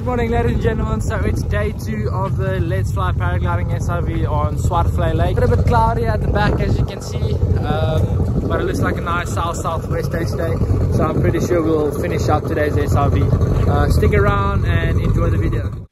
morning, ladies and gentlemen. So it's day 2 of the Let's Fly Paragliding SIV on Swartvlei Lake. A bit cloudy at the back, as you can see, but it looks like a nice south-southwest day today. So I'm pretty sure we'll finish up today's SIV. Stick around and enjoy the video.